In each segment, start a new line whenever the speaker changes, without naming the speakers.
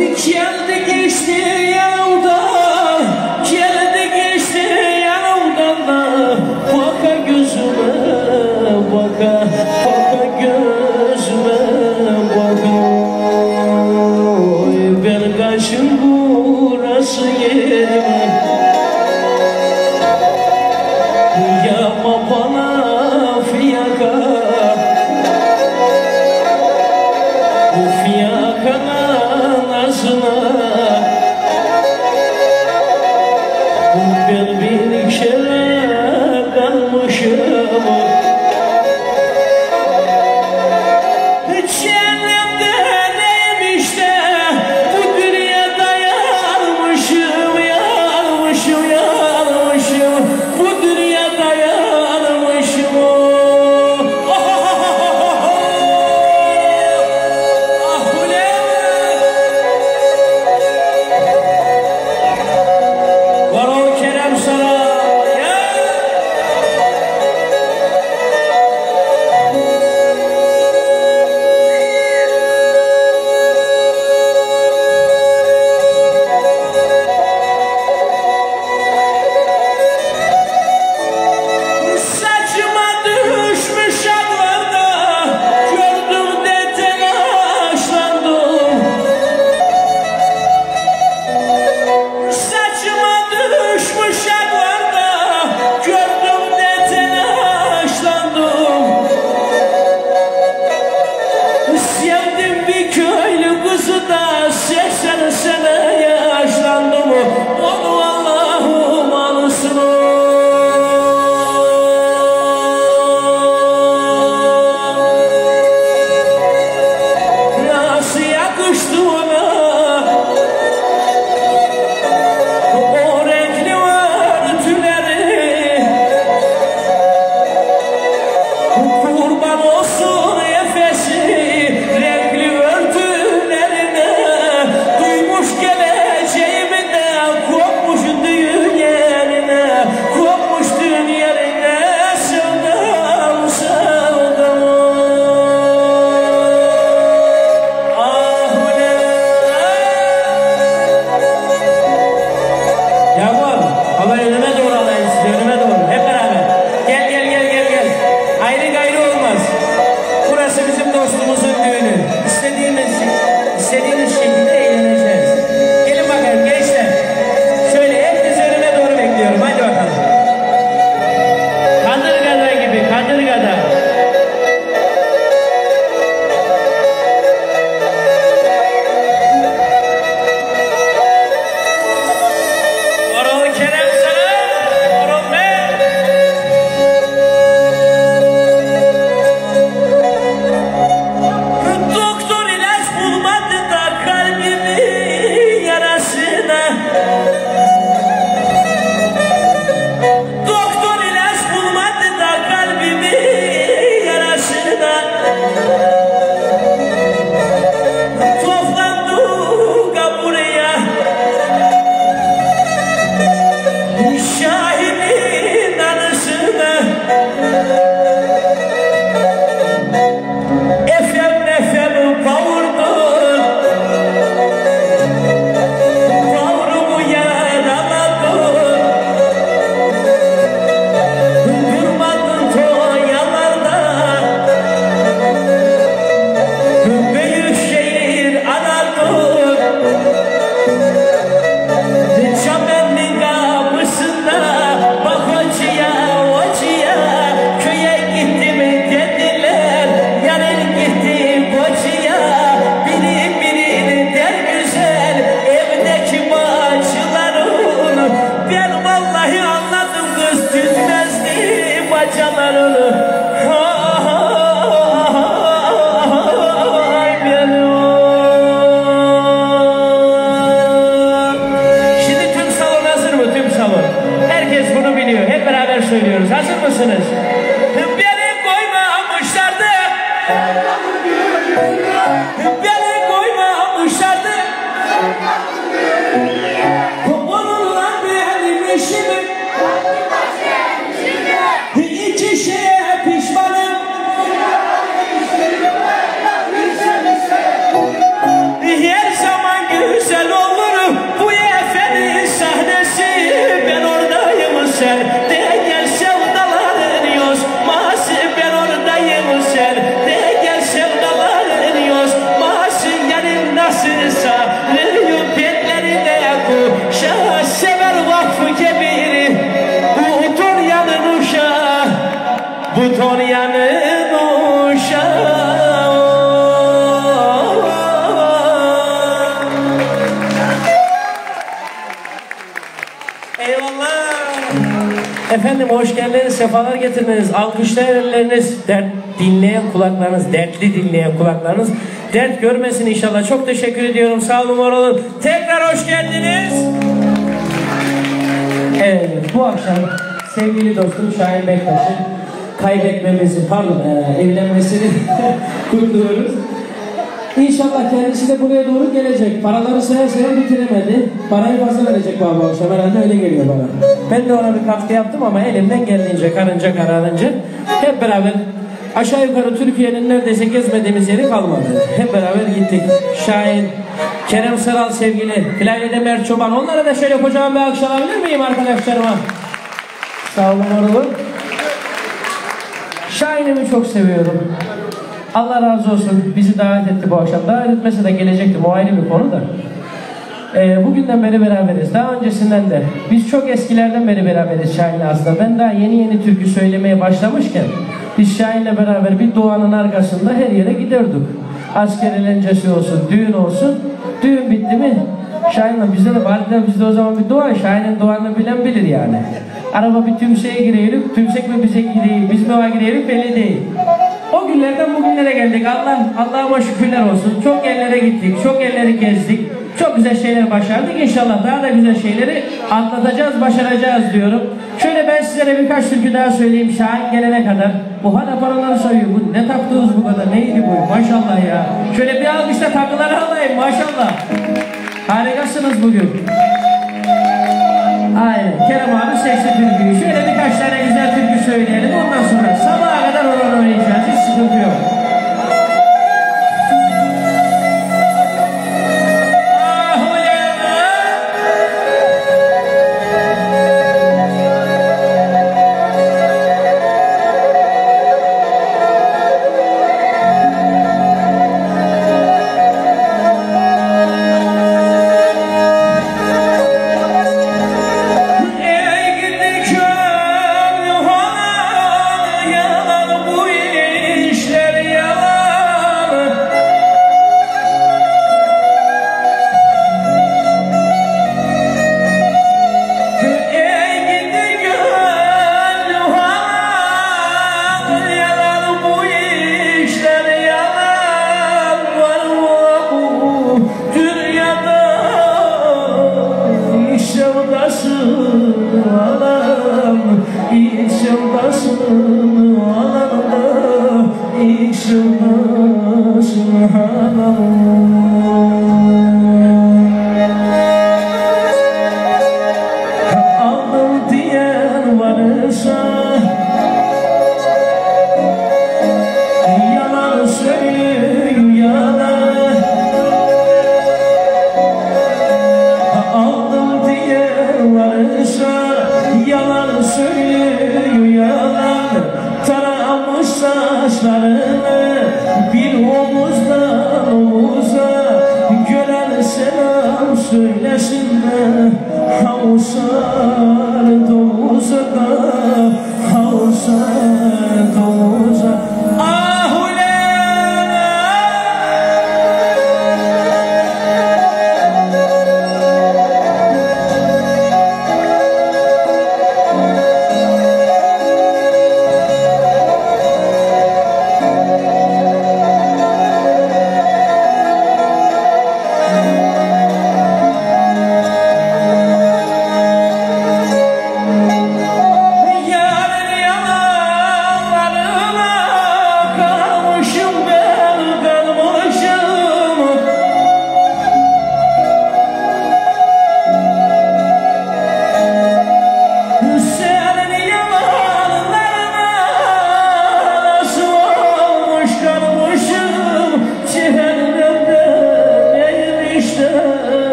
Geldi geçti yanımdan, geldi geçti yanımdan. Baka gözüme, baka gözüme, baka. Oy ben kaçın burası yerime. Yapma bana fiyaka, bu fiyakanın ağzına Efendim hoş geldiniz, sefalar getirdiniz. Alkışlayan elleriniz, dert dinleyen kulaklarınız, dertli dinleyen kulaklarınız dert görmesin inşallah. Çok teşekkür ediyorum. Sağ olun, var olun. Tekrar hoş geldiniz. Evet, bu akşam sevgili dostum Şahin Bektaş'ın kaybetmemesi, evlenmesini kutluyoruz. İnşallah kendisi de buraya doğru gelecek. Paraları saya bitiremedi. Parayı fazla verecek bu akşam. Herhalde öyle geliyor bana. Ben de ona bir katkı yaptım ama elimden geldiğince, karınca kararınca hep beraber aşağı yukarı Türkiye'nin neredeyse gezmediğimiz yeri kalmadı. Hep beraber gittik. Şahin, Kerem Sıral sevgili, Filaylı'da Mert Çoban. Onlara da şöyle kocaman bir alkış alabilir miyim arkadaşlarıma? Sağ olun, var olun. Şahin'imi çok seviyorum. Allah razı olsun, bizi davet etti bu akşam. Davet etmese de gelecektim, o ayrı bir konu da. Bugünden beri beraberiz. Daha öncesinden de. Biz çok eskilerden beri beraberiz Şahin'le aslında. Ben daha yeni türkü söylemeye başlamışken biz Şahin'le beraber bir duanın arkasında her yere giderdik. Asker eğlencesi olsun, düğün olsun. Düğün bitti mi? Şahin'le bizde de vardı, bizde o zaman bir dua. Şahin'in duanını bilen bilir yani. Araba bir tümseye giriyoruz, tümsek mi bize giriyor, biz mi ona giriyoruz belli değil. O günlerden bugünlere geldik. Allah'ıma şükürler olsun. Çok yerlere gittik, çok yerleri gezdik. Çok güzel şeyler başardık. İnşallah daha da güzel şeyleri atlatacağız, başaracağız diyorum. Şöyle ben sizlere birkaç türkü daha söyleyeyim Şahin gelene kadar. Bu hala paraları sayıyor. Bu ne taktınız bu kadar? Neydi bu? Maşallah ya. Şöyle bir alkışla takıları alayım. Maşallah. Harikasınız bugün. Aynen. Kerem abi seçti türküyü. Şöyle birkaç tane güzel türkü söyleyelim. Ondan sonra sabaha kadar oradan oynayacağız. Hiç sıkıntı yok.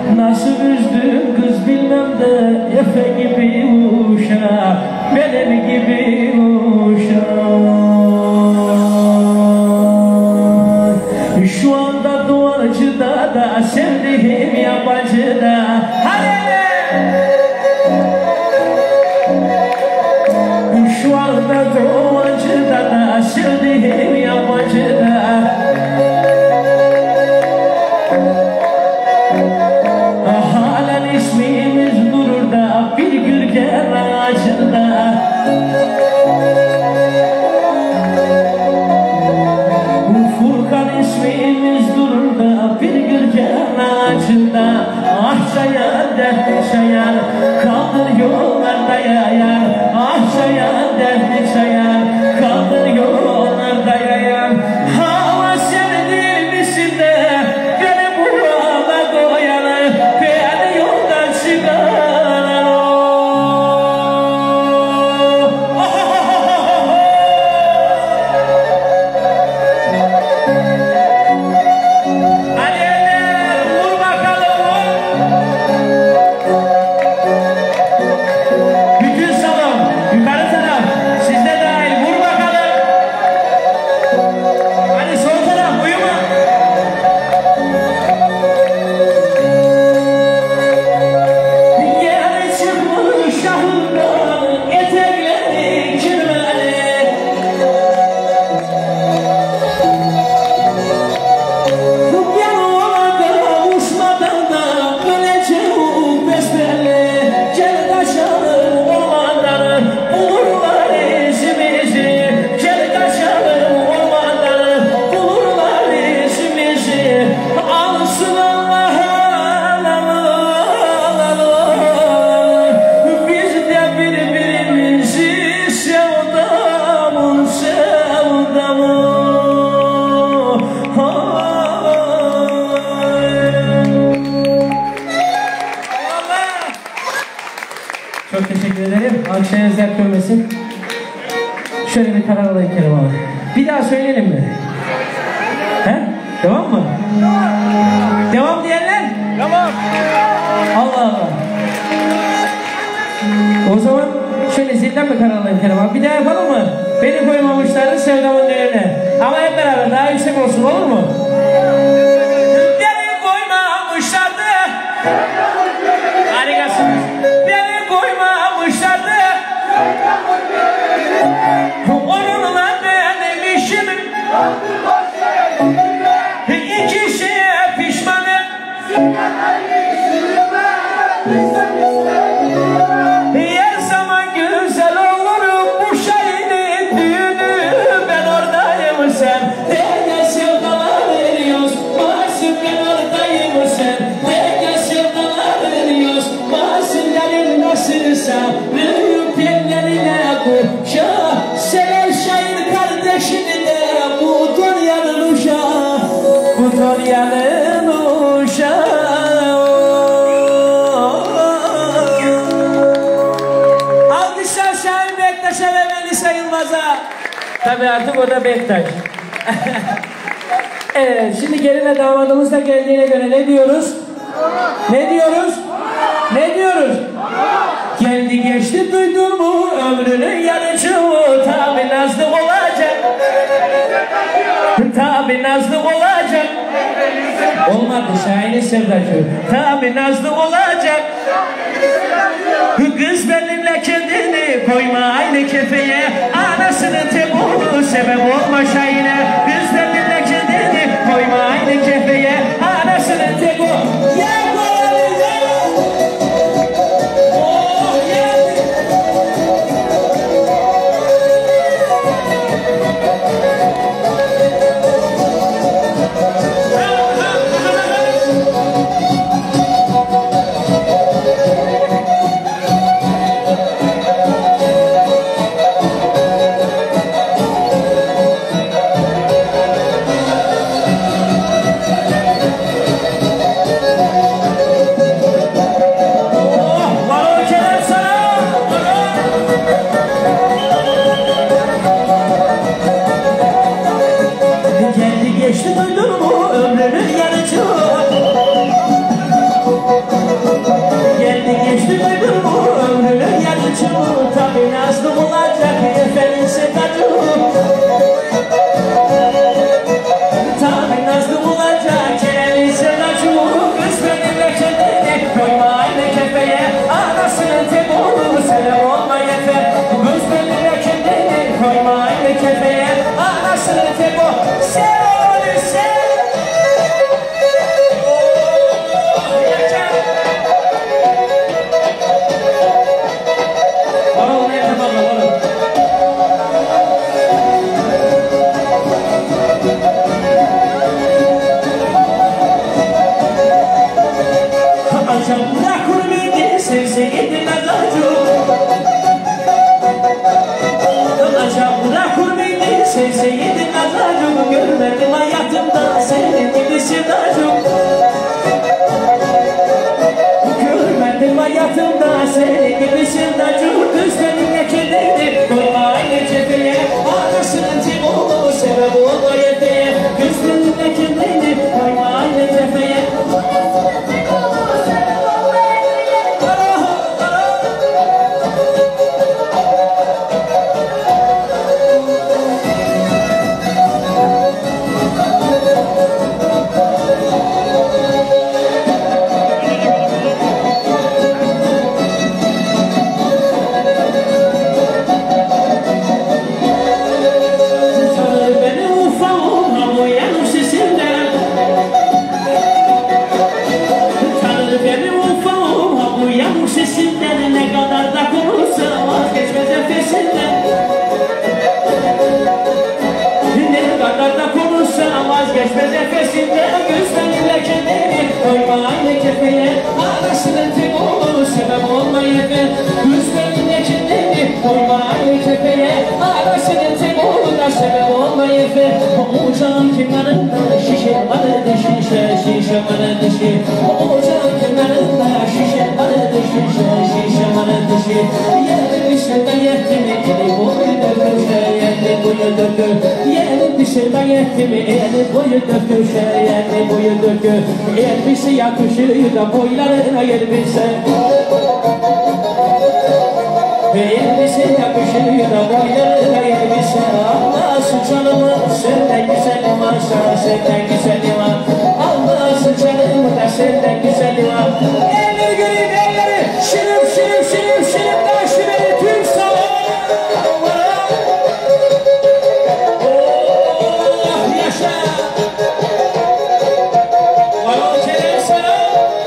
Nasıl üzdüm kız bilmem de Efe gibi uşak, benim gibi uşak. Şu anda duvarcıda da sevdiğim yabancıda. Hadi! Şu anda duvarcıda da sevdiğim yabancıda. Halen ismimiz durur da bir gürgen ağacında. Furkan ismimiz durur da bir gürgen ağacında. Ah çayan dertli çayan, kaldır yollarda yayan. Ah çayan dertli çayan, kaldır yollarda yayan. Hava sevdiğimisin de beni bu yola koyanı, beni yoldan çıkaran o. Hadi eller vur bakalım. Bütün salon yukarı taraf sizde dahil vur bakalım. Hadi sol taraf uyuma. Yere çıkmış şahından etekleri kirmeli. Yan olada uçmadan da öleceğim besbelli. Gel kaçalım ormanları, bulurlar izimizi. Gel kaçalım ormanları, bulurlar izimizi. Alsın Allah biz de birbirimizi sevdamın sevdamı. Çok teşekkür ederim. Alkışlarınız dert görmesin. Şöyle bir karar alayım Kerim abi. Bir daha söyleyelim mi? He? Devam mı? Devam diyenler? Devam. Allah Allah. O zaman şöyle zilden mi karar alayım Kerim abi? Bir daha yapalım mı? Beni koymamışlardı sevdamın değerine. Ama hep beraber daha yüksek olsun, olur mu? Beni koymamışlardı. Harikasınız. Beni koymamışlardı. Onunla benim işim. İki şeye pişmanım. Her zaman güzel olur bu şeyin düğünü. Ben oradayım sen. Denge sevdalar veriyoruz. Masum ben oradayım sen. Denge sevdalar veriyoruz. Masumların nasılsa büyük ellerine kuşa. Sever şair kardeşini de bu dünyanın uşağı. Bu dünyanın uşağı. Alkışlar Şahin Bektaş'a ve Melisa Yılmaz'a. Tabii artık o da Bektaş. Evet, şimdi gelin ve damadımız da geldiğine göre ne diyoruz? Ne diyoruz? Ne diyoruz? Geldi geçti duydun mu ömrünün yarıcı. Tabi nazlı olacak. Tabi nazlı olacak. Olmadı Şahin'in sevdacı. Tabi nazlı olacak. Kız benimle kendini koyma aynı kefeye. Anasının tek oğlu sebep olma Şahin'e. Kız benimle kendini koyma aynı kefeye. Anasının tek oğlu. Geçti duydun mu ömrünün yarıcı. vazgeçmez nefesinden gözlerinde kendini koyma aynı kefeye arasının tek oğlu sebep olmayıp gözlerinde kendini koyma aynı kefeye arasının tek oğlu da sebep olmayıp ocağın kenarında şişe vardı şişe vardı şişe ocağın kenarında şişe vardı şişe vardı şişe yerim dışında yettimi eli boyu döküşe yerim boyu dökür yerim dışında yettimi eli boyu döküşe yerim boyu dökür elbise yakışır da boylarına elbise elbise yakışır da boylarına elbise Allah'sın canımı senden güzelim var senden güzelim var Allah'sın canımı da senden güzelim var elleri göreyim elleri şırıp şırıp şırıp şırıp karşı beni tüm sağlara oh yaşa var o kerem sana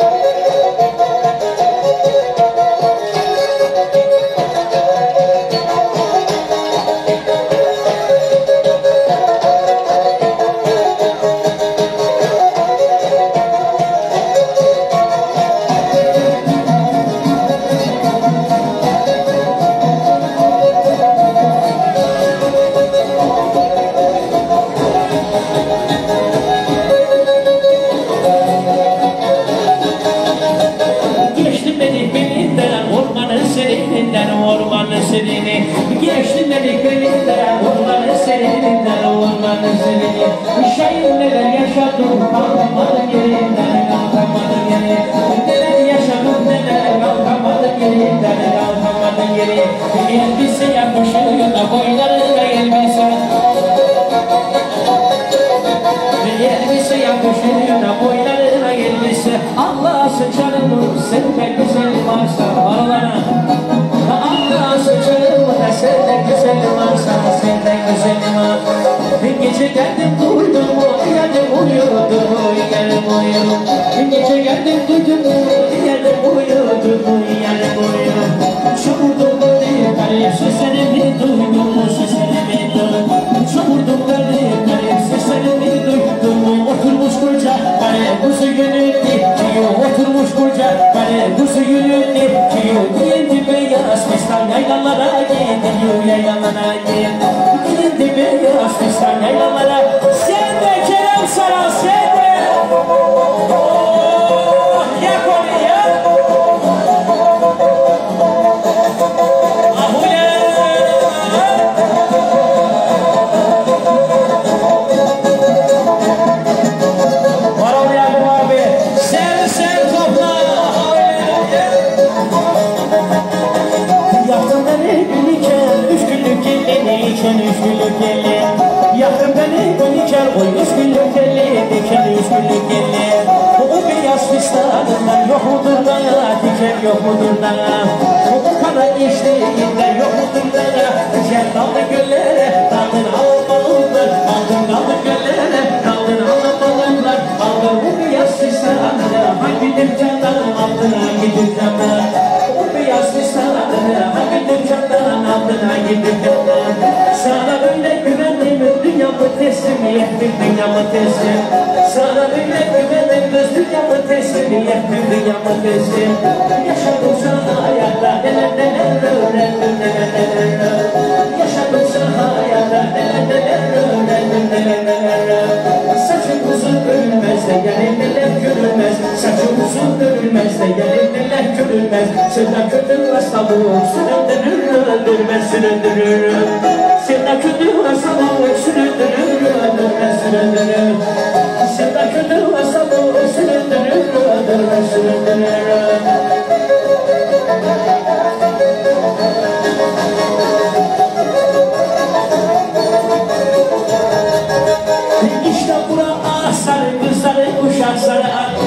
ormanın serini geçtin dedik belinden ormanın serininden ormanın serini şair neler yaşadım kalkamadım yerinden kalkamadım yeri neler yaşadım neler kalkamadım yerinden kalkamadım yeri elbise yakışıyor da boylarına elbise elbise yakışıyor da boylarına elbise Allah'sın canımı senden güzel varsa aralarına Allah'sın canımı da senden güzel varsa senden güzel var gece geldim duydum uyandım uyudum uyandım uyudum gece geldim duydum uyandım uyudum uyandım uyudum çamurdum garip garip seslerimi duydum seslerimi duydum çamurdum garip garip seslerimi duydum oturmuş koca kuzu gönüllü diyor oturmuş koca kuzu gönüllü diyor diyendi beyaz fistan yaylalara gidiyor yaylalara gidiyor diyendi beyaz fistan yaylalara sen de Kerem Saran sen de yak onu ya Yaktım beni gönüker o 100 günlük elli diken 100 günlük elli o beyaz fistanından yok mudur da diken yok mudur da o kana içtiğinde yok mudur da diken daldı göllere daldın almalılar aldın daldı göllere daldın almalılar aldın o beyaz fistanından hangi dükkandan aldın hangi dükkandan o beyaz fistanından hangi dükkandan aldın hangi dükkandan sana öyle güvendim dünyamı teslim ettim dünyamı teslim sana öyle güvendim dünyamı teslim ettim dünyamı teslim yaşadım sana hayatta neler neler öğrendim neler neler yaşadım sana hayatta neler neler öğrendim neler neler saçım uzun görülmez de gelin neler görülmez saçım uzun görülmez de gelin neler görülmez senden kötü hastalığı süründürür öldürmez süründürür senden kötü hastalığı süründürür öldürmez süründürür senden kötü hastalığı süründürür öldürmez süründürür İşte bura sarı kızları uşak sarı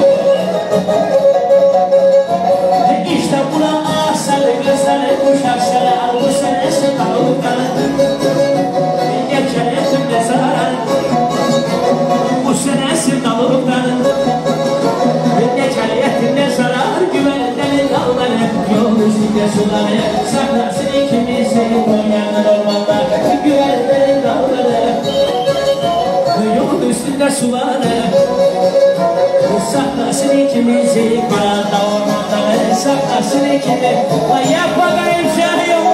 İşte bura sarı kızları uşak sarı bu senesi tavukları geçen etimde zarar bu senesi tavukları geçen etimde zarar güvenlerin dağları yol üstünde suları saklarsın ikimizi Konya'nın ormanlar güvenlerin dağları yol üstünde üstünde suları. Saklasın ikimizi karada ormanda, saklasın ikimizi. Ay yap bakayım Şahin.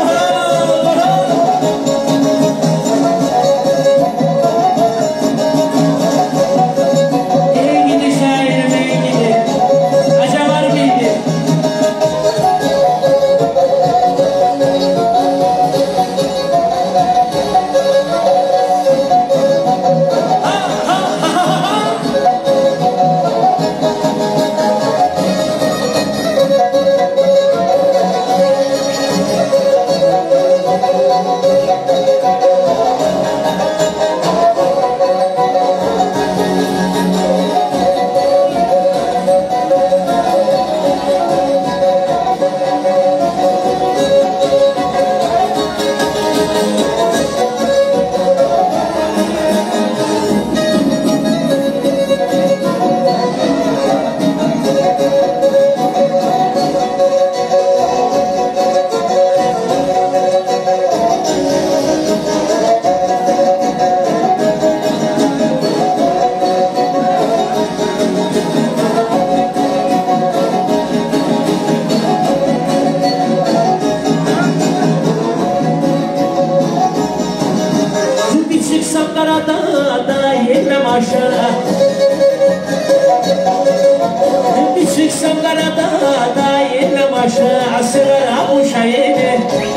Bir çıksam karada inmem aşağı, sığar avuşa yedi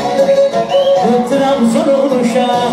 Trabzon uşağı,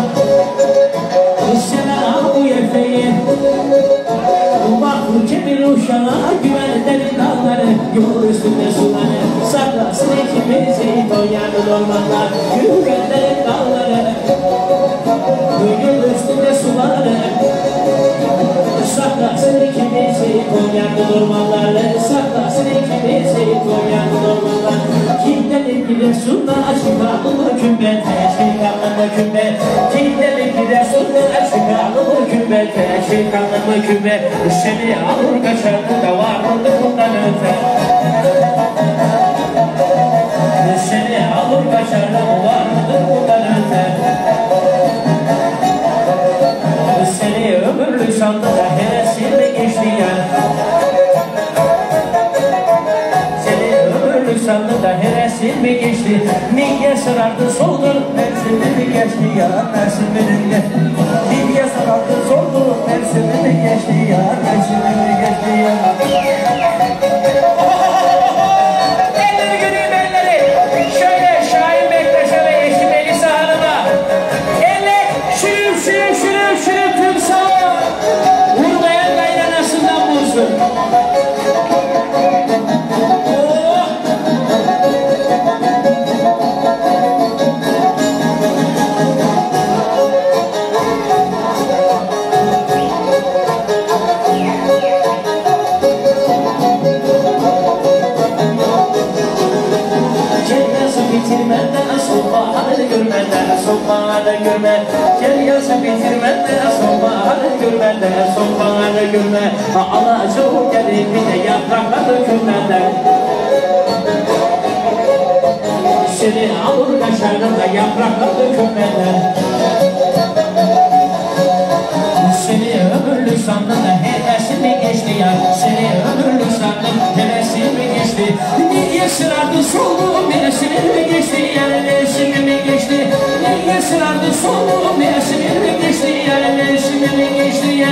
sena bu yefeyi Bakır kemir uşağı, güvenlerin dağları Yol üstünde suları, saklasın ikimizi Konya'nın ormanlar, güvenlerin dağları Yol üstünde suları saklasın ikimizi Konya'nın ormanları, saklasın ikimizi Konya'nın ormanları Kimden Giresun'da çıkarlı kümbete, çıkarlı kümbete Kimden Giresun'da çıkarlı kümbete, çıkarlı kümbete Seni alır kaçardı da vardı bundan öte Seni alır kaçardı da vardı bundan öte Seni ömürlü sandı da hevesinde geçti ya Seni ömürlü sandı da hevesinde geçti Niye sarardı soldur Mersin'de mi geçti ya Mersin'de mi geçti Niye sarardı soldur Mersin'de mi geçti ya Mersin'de mi geçti ya Elleri göreyim elleri Şöyle Şahin Bektaş'a ve eşi Melisa Hanım'a Elle şürüp şürüp şürüp şürüp tüm sağ Vurmayan kaynanasından bulsun bitirmeden sonbaharı görmeden sonbaharı görme Gel yazı bitirmeden sonbaharı görmeden sonbaharı görme Alacağım gelip bir de yaprakları dökülmeden Seni alır kaşarım da yaprakları dökülmeden Seni ömürlü sandım da hevesimi geçti ya Seni ömürlü sandım hevesimi geçti Niye sırardı solum hevesimi mi geçti ya Hevesimi mi geçti Niye sırardı solum hevesimi mi geçti ya Hevesimi mi geçti ya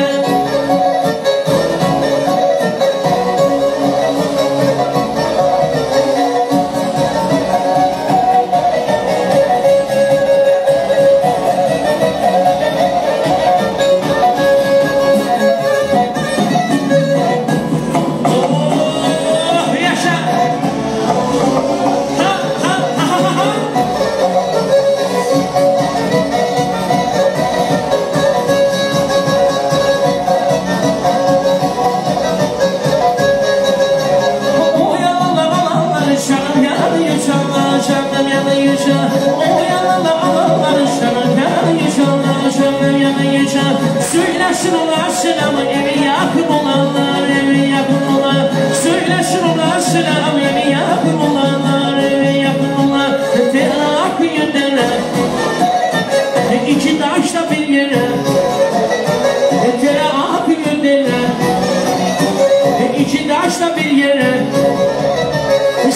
Söylesin olasın ama evi yakın olanlar evi yakın olanlar Söylesin olasın ama evi yakın olanlar evi yakın olanlar Terakı yönderler İki taşla bir yere Terakı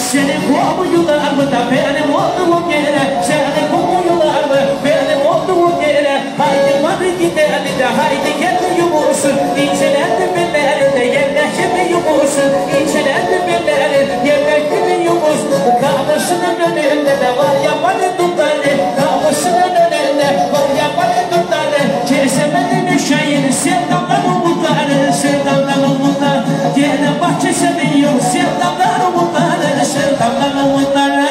Seni kovuyorlar mı da benim olduğum yere? Seni kovuyorlar mı benim olduğum yere? Haydi hadi gidelim de haydi gel yumursun. İncelendim ellerinde yemek gibi yumursun. İncelendim ellerin yemek gibi yumursun. Kapısının önünde de var ya bana tutları. Kapısının önünde var ya bana tutları. Kesemedim üşeyin sevdamdan umutları. Sevdamdan umutlar. Gene bahçesini yok sevdamdan umutları. Sevdamdan umutları.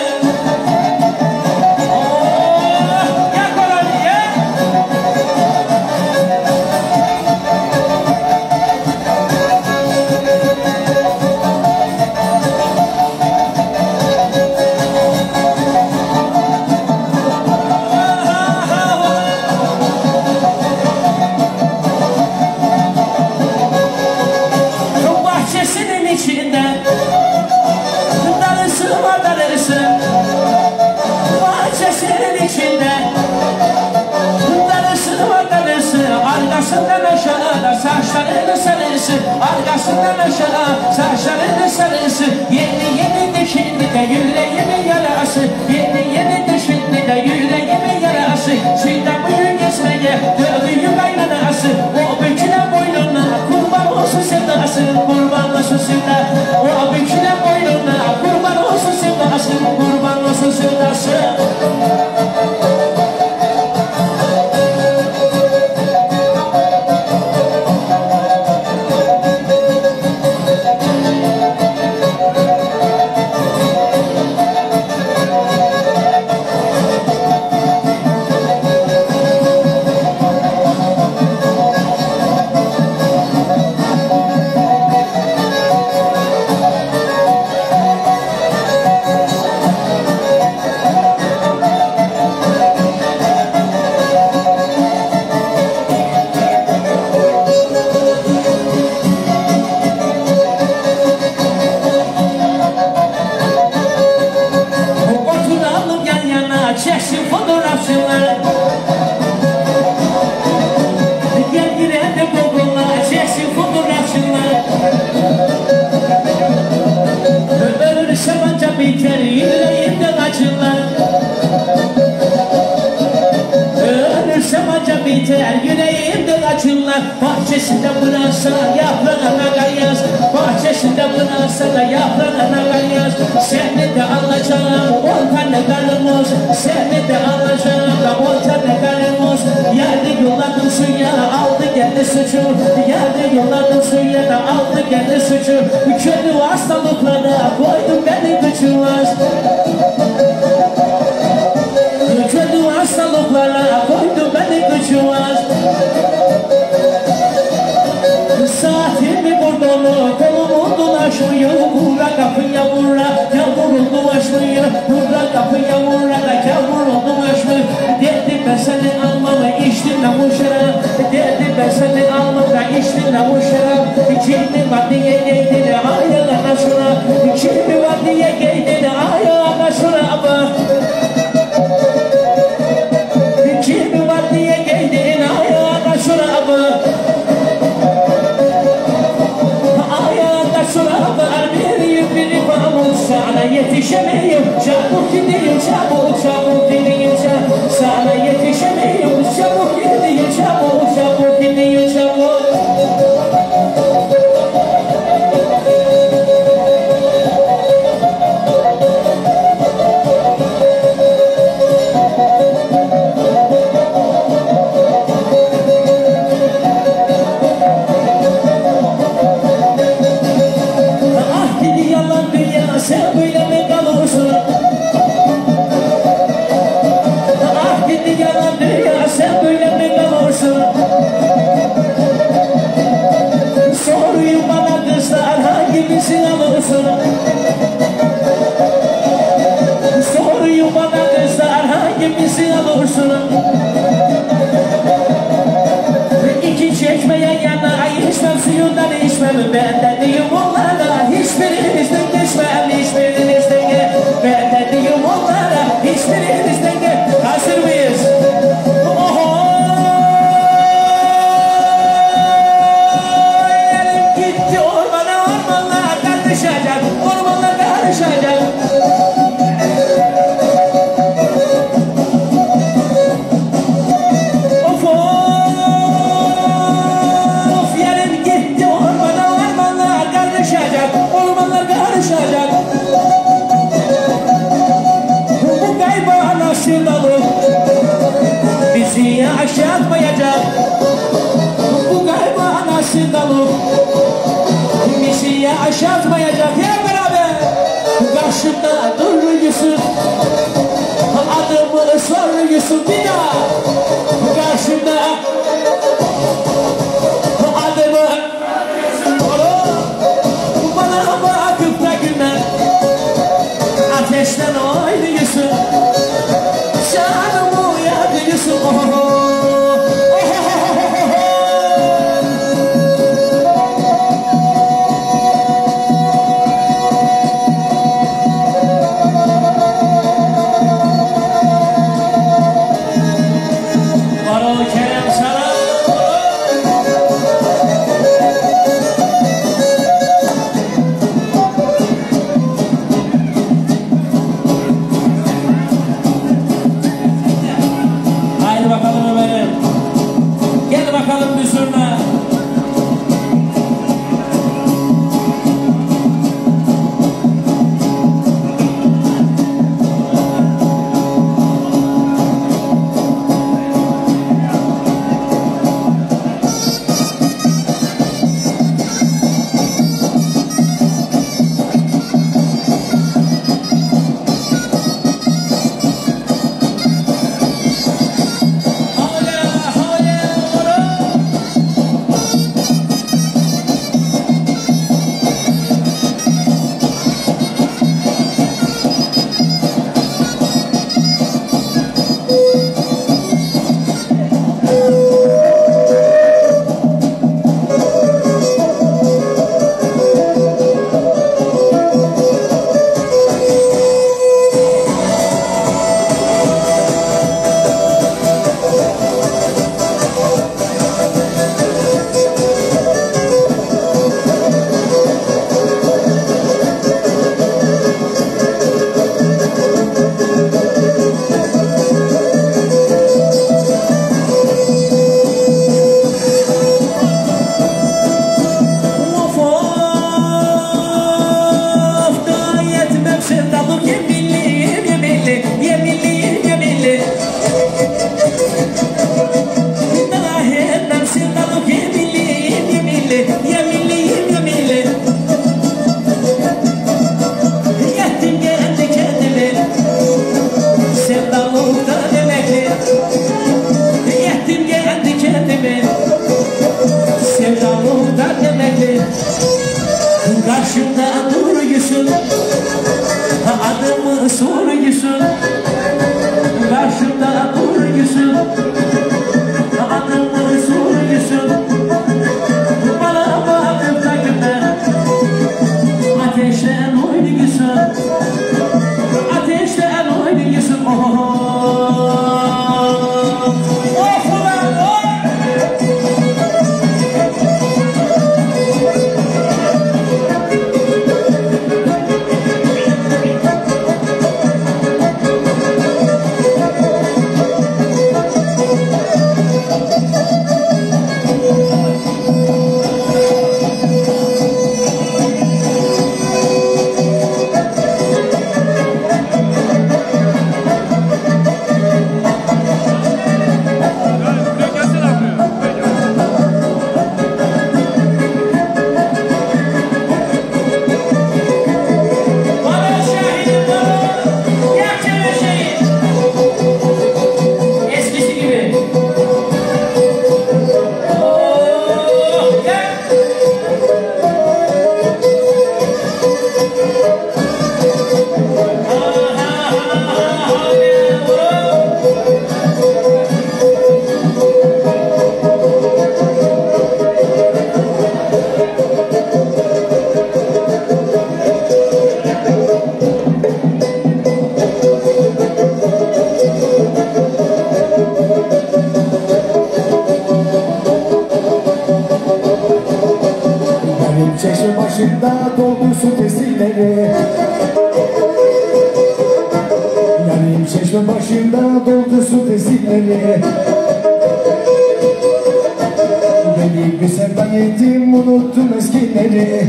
Arkasından aşağı saçlarını sarısı, arkasından aşağı saçlarını sarısı. Yeni yeni düşündü de yüreğimi yarası, yeni yeni düşündü de yüreğimi yarası. Suyda buyur geçmeye dövüyü kaynanası, o bükülen boynuna kurban olsun sevdası, kurban olsun sevda. O bükülen boynuna kurban olsun sevdası, kurban olsun sevdası. Çeksin fotoğrafçılar. Gel girelim Google'a çeksin fotoğrafçılar. Ölürsem ancak biter yüreğimden acılar. Ölürsem ancak biter yüreğimden acılar. Bahçesinde bıraksa yaprağına kayaz. Bahçesinde bıraksa da yaprağına kayaz. Seni de alacağım 10 tane karımız. Seni de alacağım 10 tane karımız. Yerde yolladım suya aldı geldi suçu. Yerde yolladım suya da aldı geldi suçu. Kötü hastalıklara koydum beni güçümüz. Kötü hastalıklara koydum beni güçümüz. Saatimi vurduğunu kolumu dolaşmıyor. Vura kapıya vura yağmurun dolaşmıyor. Vura kapıya vura da yağmurun dolaşmıyor. Dedi ben seni almamı içtim de bu şarap. Dedi ben seni almamı içtim de bu şarap. Kimi var diye giydin ayağına şuna. Kimi var diye giydin ayağına şuna ama. Kimi var diye giydin ayağına şuna ama. Sana yetişemiyorum, çabuk gideyim, çabuk gideyim, sana yetişemiyorum, çabuk gideyim, çabuk gideyim, çabuk. Sen böyle mi kalıyorsun? Ah gidi yalan dünya sen böyle mi kalıyorsun? Soruyu bana kızlar hangimisini alıyorsun? Soruyu bana kızlar hangimisini alıyorsun? İki çeşmeye yana içmem suyundan içmem ben dediğim onlara hiçbirinizden geçmem hiçbirinizden gel ben dediğim onlara hiçbirinizden gel. Hazır mıyız? Oho! Elim gitti ormana ormanlar karışacak ormanlar karışacak. sevdalık bir şeye aşatmayacak hep beraber. Karşımda duruyorsun, adımı soruyorsun bir daha. Karşımda adımı bana bakıp da gülme. Ateşten oynuyorsun, canımı yakıyorsun. Karşımda duruyorsun, adımı soruyorsun. Karşımda duruyorsun, adımı soruyorsun. Bana bakıp da gülme. Ateşten oynuyorsun, ateşten oynuyorsun.
Çeşme başında doldu su testileri. Yarim çeşme başında doldu su testileri. Beni bir sevdan ettim, unuttum eskileri.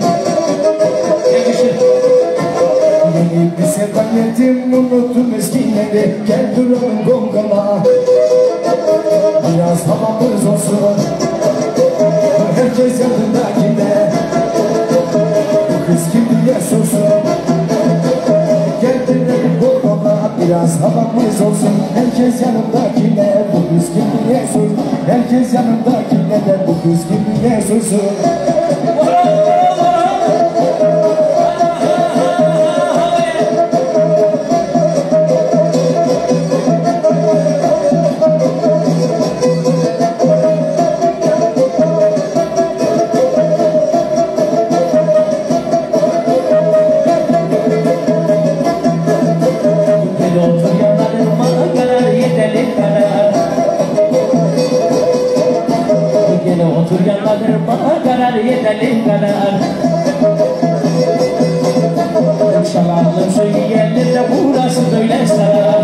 Beni bir sevdan ettim, unuttum eskileri. Gel duralım Gongama, biraz havamız olsun. Herkes herkes yanındakine. Bu kız kim diye sorsun. Gel dinlerim bu konuda biraz havamız olsun. Herkes yanındakine. Bu kız kim diye sorsun. Herkes yanındakine de bu kız kim diye sorsun.
Otur yanlarıma karar yeterli kadar. Çalalım söyleyenler de burası böyle sarar.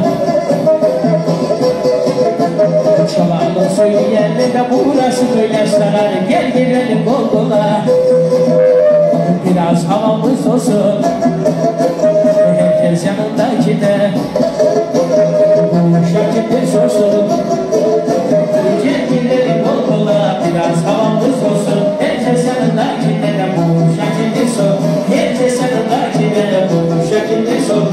Çalalım söyleyenler de burası böyle sarar. Gel girelim Google'a, biraz havamız olsun. Herkes yanındaki de bu şekilde sorsun. Gel girelim Google'a, biraz havamız olsun. Herkes yanındaki de bu şekilde sor. Herkes yanındaki de bu şekilde sor.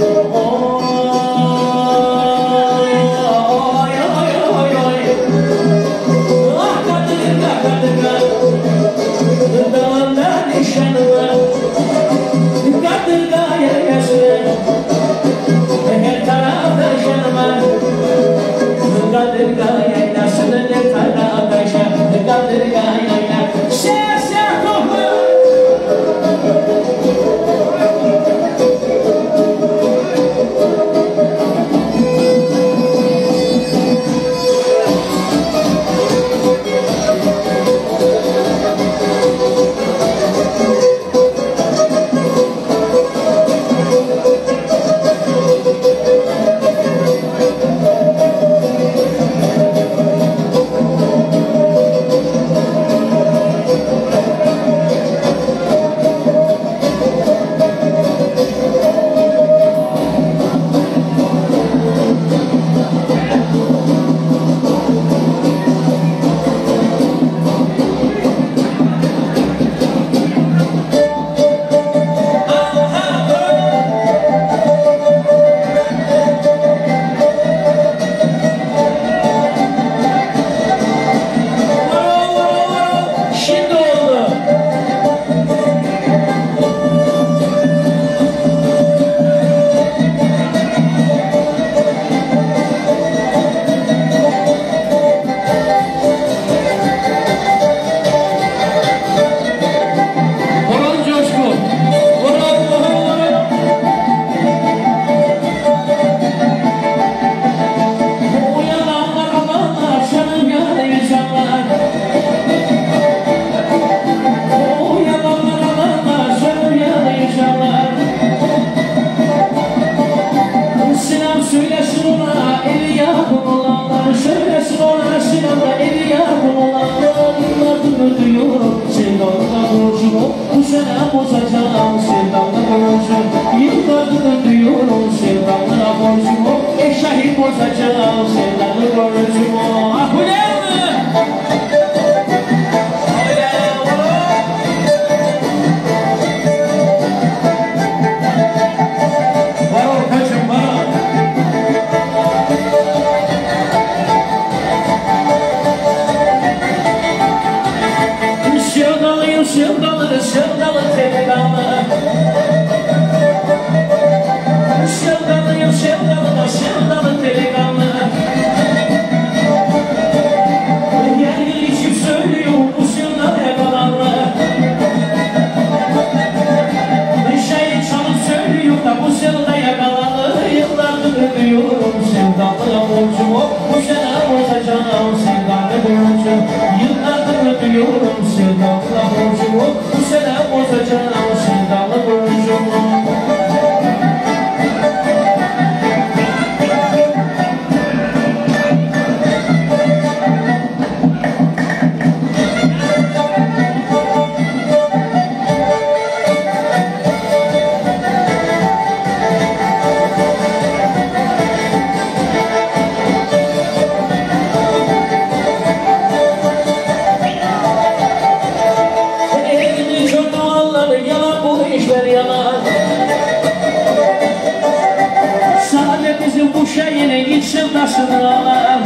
sevdasını alar.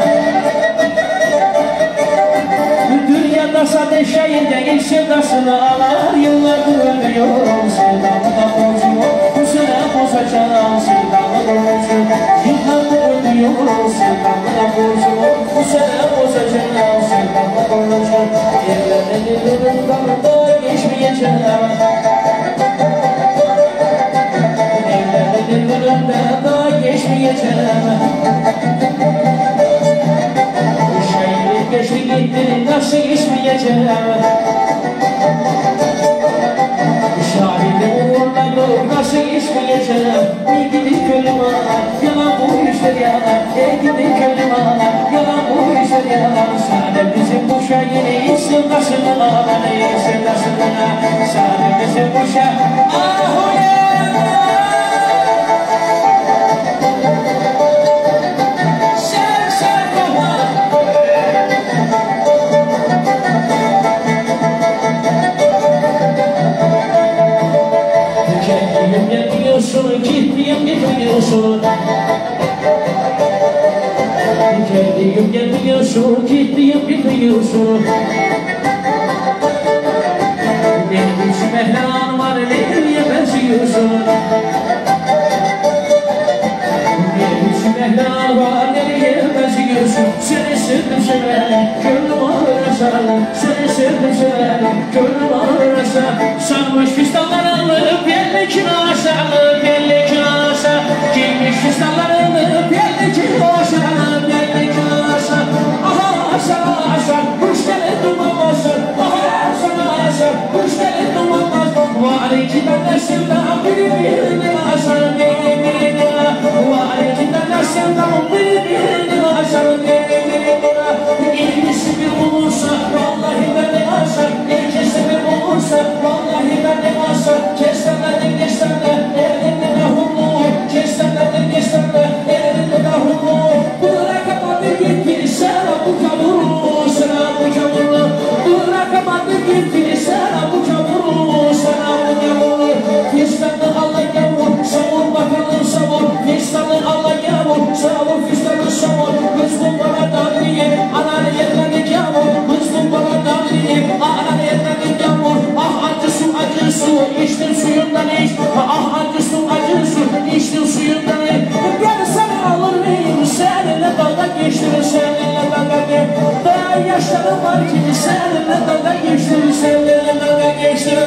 Dünyada sade şeyinde ilk sevdasını alar. Yıllardır ölüyorum sevdamda borcu yok. Bu sene bozacağım sevdamda borcu. Yıllardır ölüyorum sevdamda borcu yok. Bu sene bozacağım sevdamda borcu. Yerlerinin dalında geçmeyeceğim. Evlerinin önünde daha geçmeyeceğim. Geçti gitti nasıl geçmeyeceğim. Şahidi uğurladım nasıl geçmeyeceğim. Ey gidi köylüm ağlar yalan bu işler yalan. Ey gidi köylüm ağlar yalan bu işler yalan. Sana bizim bu şahini sevdasını ağlar. Sevdasını ağlar. Sana bizim bu şahini ah gittiğim gitmiyorsun. Geldiğim gelmiyorsun, gittiğim gitmiyorsun. Benim için mehran var, nereye benziyorsun? Benim için mehran var, nereye benziyorsun? Seni sevdim severim, gönlüm ağrasa. Seni sevdim severim, gönlüm ağrasa. Sarmış fistanlarını, belli ki aşağı, belli ki aşağı. Giymiş fistanlarını, belli ki aşağı, belli ki aşağı. Aha aşağı aşağı, kuş gelir dumanmasın. Aha aşağı aşağı, kuş gelir dumanmasın. Var iki tane sevdam, birbirini aşağı, birbirini. Var iki tane sevdam, birbirini aşağı, birbirini. İkisi bir olursa, vallahi beni aşar. İkisi bir olursa, vallahi beni aşar. Kestaneden kestaneden, elinde de hullu. Kestaneden kestaneden, elinde de hullu. Bırakamadı gitti, sana bu kavurlu, sana bu kavurlu. Bırakamadı gitti, sana bu kavurlu, sana bu kavurlu. Fistanı Allah yavur, savur bakalım savur. Fistanı Allah yavur, savur fistanı savur. Kızım bana darbiye, ananı yerledik yavur. Kızım bana darbiye, ananı yerledik yavur. Ah acı su, içtin suyundan iç. Ah acı su, içtin suyundan iç. Ben sana alır mıyım, seninle dalga geçtirir, seninle dalga geçtirir. Daha yaşlarım var ki seninle dalga geçtirir, seninle dalga geçtirir.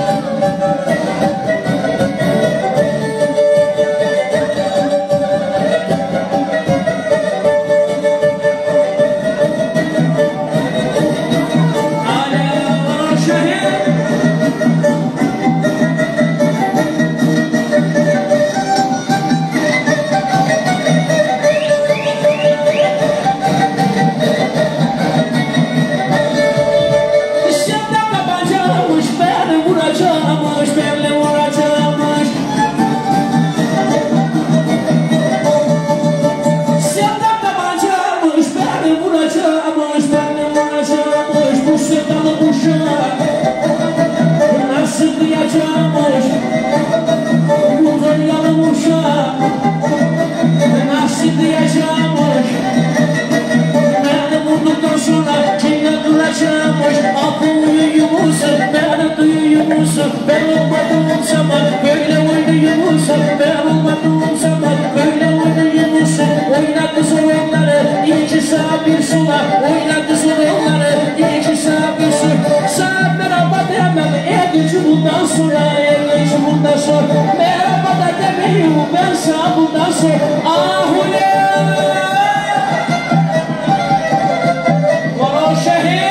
Ben olmadığım zaman böyle oynayıyorsun. Ben olmadığım zaman böyle oynayıyorsun. Oynadı sorunları, iki sağ bir sola. Oynadı sorunları, iki sağ bir sola. Sana merhaba demem, edici bundan sonra, edici bundan sonra. Merhaba da demeyim, ben sana bundan sonra. Ah ulan! Valla şehir!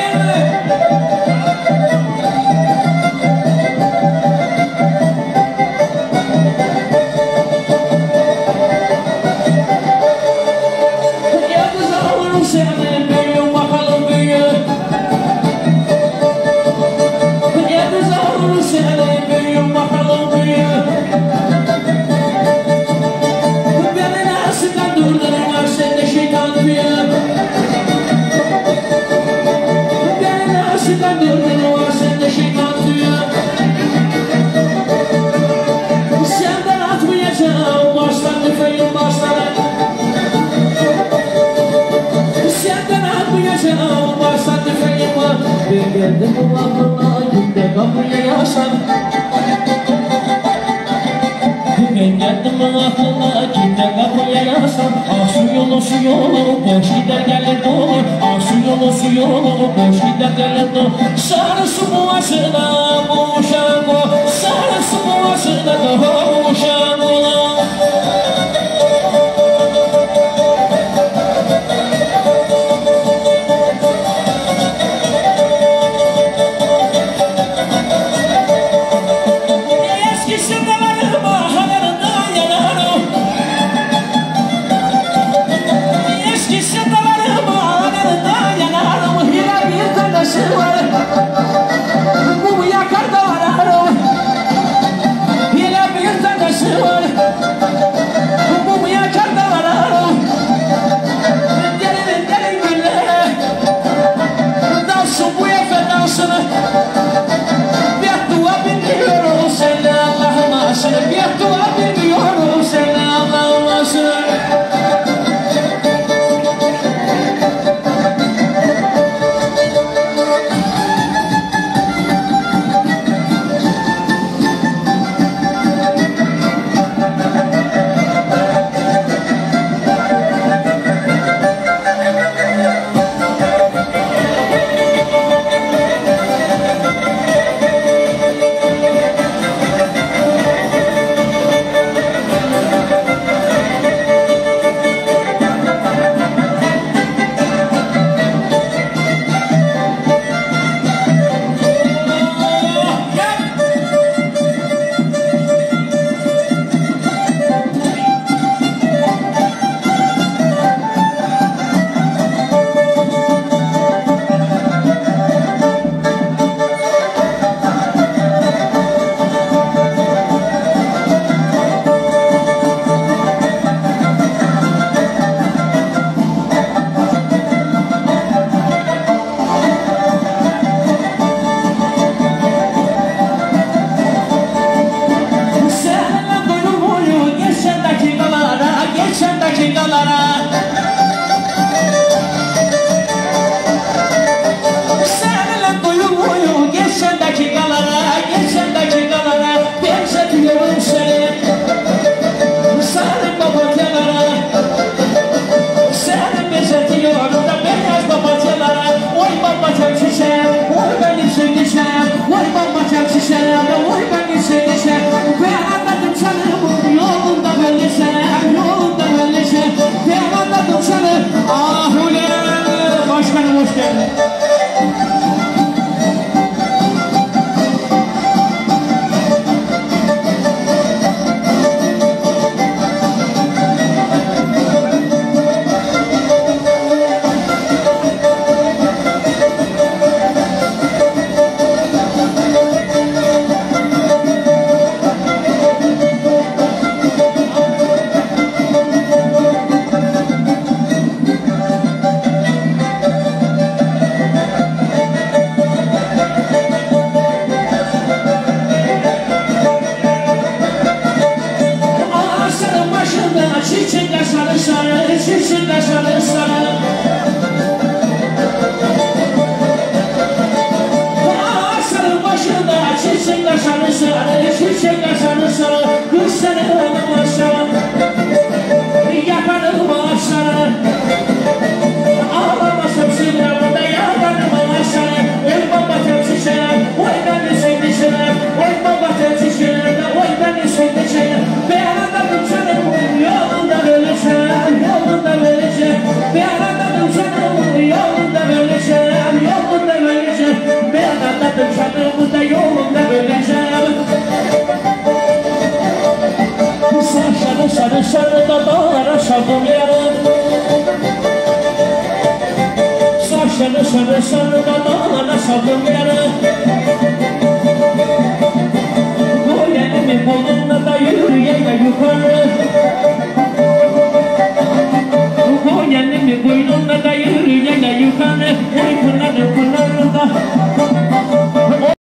Senden atmayacağım, baştan tüfeğim baştan. geldim aklına gitti kapıya yaşar. Ben geldim aklına gitti kapıya yaşar. Ah şu yolu boş gider gelir dolu. Ah şu yolu boş gider gelir dolu. Sarısı bu başına boşan o. Sarısı bu başına boşan ola. Bu yakar da var. Yine bir tanesi var. Bu yakar da var. Gelin gülle. Dansın bu efe dansını. Bir dua bilmiyorum seni Allah'ım aşkına. Bir dua bilmiyorum seni Allah'ım aşkına. Sarı da dağlara şadım yarım. Saçları sarı da dağlara şadım yarım.